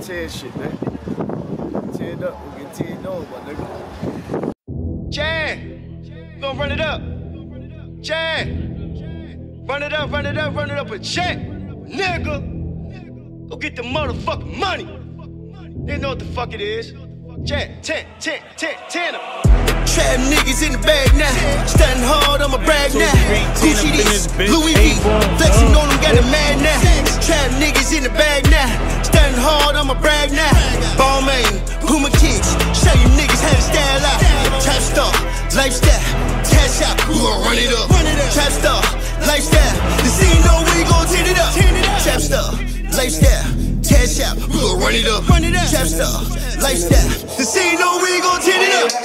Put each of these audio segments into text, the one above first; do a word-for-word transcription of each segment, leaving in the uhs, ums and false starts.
tear shit, man. Tear it up, we'll get teared on, my nigga. Chad, you gonna run it up. Chad, run it up, run it up, run it up a check. Nigga, go get the motherfucking money. They know what the fuck it is. Chad, ten, ten, ten, ten. Trap niggas in the bag now. Stunting hard, I'ma brag now. Gucci this, Louis V. Flexing on them, got it mad now. Trap niggas in the bag now. Stunting hard, I'ma brag now. Balmain, Puma kicks. Show you niggas how to style out. Trap star, lifestyle. Cash out, we gon' run it up. Trap star, lifestyle. The scene know we gon' tin it up. Trap star, lifestyle. Cash out, we gon' run it up. Trap star, lifestyle. The scene know we gon' tin it up.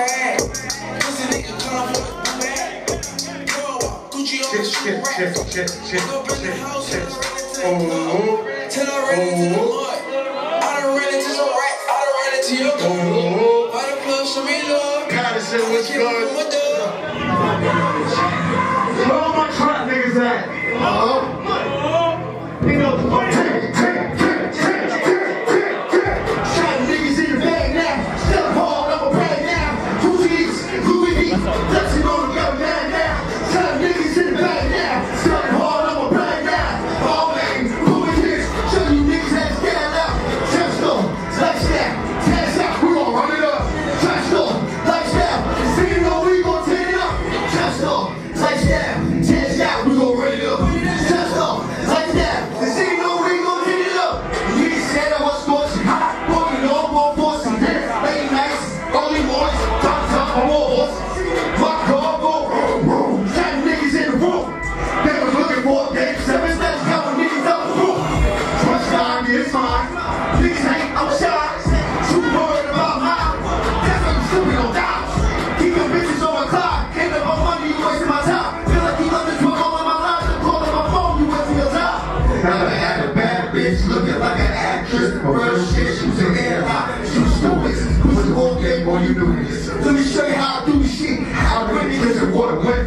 Check, check, check, check, check, check, check. Oh, till I run into the mud. I done ran into some rap, I done ran into your gun. By the club, show me love. Patterson, what's good? Where all my trap niggas at? Uh-huh. You know the fuck. Trap niggas in the bag now. Step hard, I'ma brag now. Who's these? Louis V. Flexing on the gun man now. Trap niggas in the bag now. Step hard, I'ma brag now. Balmain, Louis V. Show you niggas how to stand out. Trap store, lifestyle. Cash out, we gon' run it up. Trap store, lifestyle. See you know we gon' tear it up. Trap store, lifestyle. Cash out, we gon' run it up. Trap store, lifestyle. See you know we gon' tear it up. Niggas said I was scorching hot. Walking on more forcing. Late nights, early mornings. Top top on more horses. My car go vroom vroom. Trap niggas in the room. They was looking for a game seven. That's counting niggas up the roof. Trust time is mine. Niggas ain't outside. Too worried about mine. That's why you stupid on down. Keep your bitches on my clock. Ain't up my money, you wasting my time. Feel like you love this drug all in my life. I'm calling my phone, you wasting your time. Never had a bad bitch looking like an actress. My real shit, she was an air high. She was stupid. Who's the old game boy, you knew this. Let me show you how I do this shit. How I really listen water when